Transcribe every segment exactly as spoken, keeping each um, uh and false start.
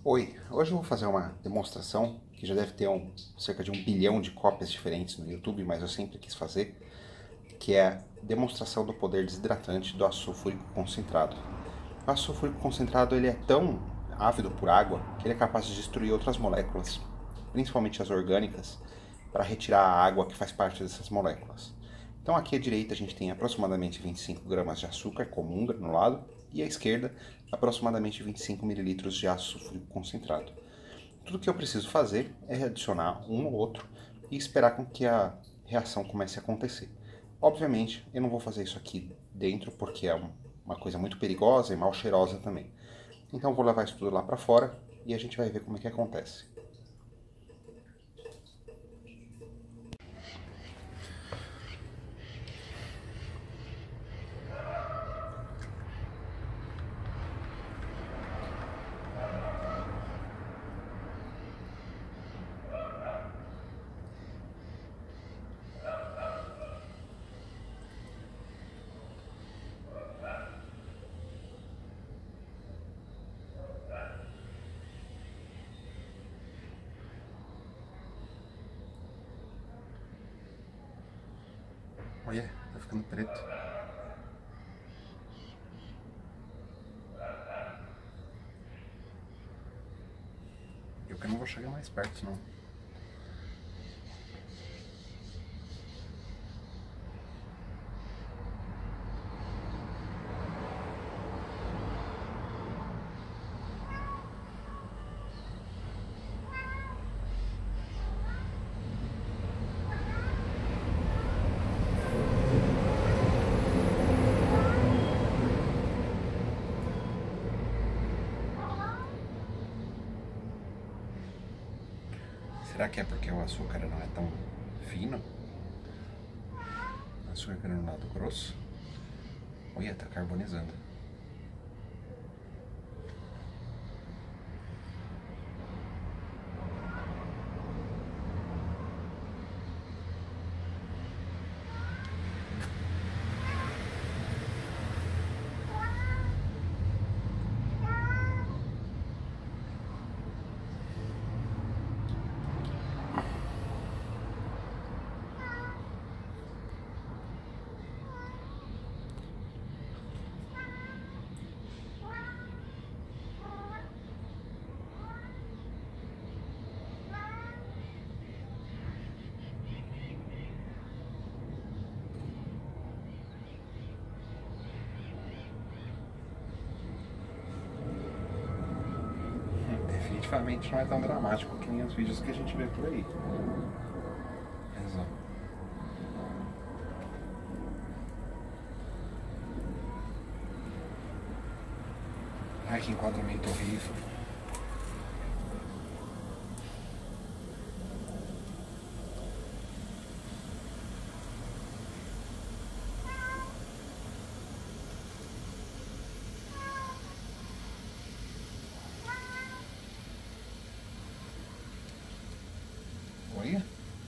Oi, hoje eu vou fazer uma demonstração que já deve ter um, cerca de um bilhão de cópias diferentes no YouTube, mas eu sempre quis fazer, que é a demonstração do poder desidratante do ácido sulfúrico concentrado. O ácido sulfúrico concentrado ele é tão ávido por água que ele é capaz de destruir outras moléculas, principalmente as orgânicas, para retirar a água que faz parte dessas moléculas. Então aqui à direita a gente tem aproximadamente vinte e cinco gramas de açúcar comum granulado e à esquerda aproximadamente vinte e cinco mililitros de ácido sulfúrico concentrado. Tudo que eu preciso fazer é adicionar um ou outro e esperar com que a reação comece a acontecer. Obviamente eu não vou fazer isso aqui dentro porque é uma coisa muito perigosa e mal cheirosa também. Então eu vou levar isso tudo lá para fora e a gente vai ver como é que acontece. Olha, tá ficando preto. Eu que não vou chegar mais perto, não. Será que é porque o açúcar não é tão fino? O açúcar granulado grosso? Olha, tá carbonizando. Definitivamente não é tão dramático que nem os vídeos que a gente vê por aí. Exato. Ai, que enquadramento horrível. Olha.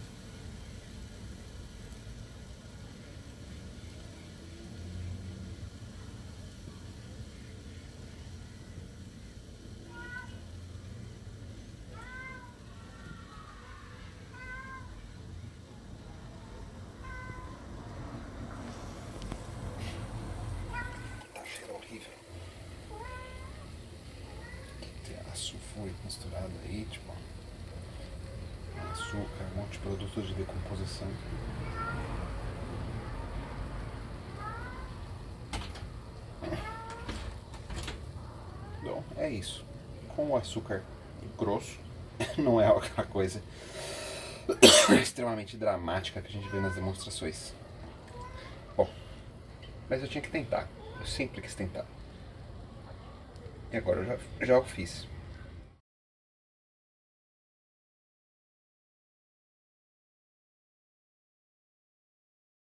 Tá cheiro horrível. Tem sulfúrico misturado aí, tipo, açúcar, um monte de produtos de decomposição. Bom, é isso. Com o açúcar grosso, não é aquela coisa extremamente dramática que a gente vê nas demonstrações. Bom, mas eu tinha que tentar. Eu sempre quis tentar. E agora eu já, já o fiz.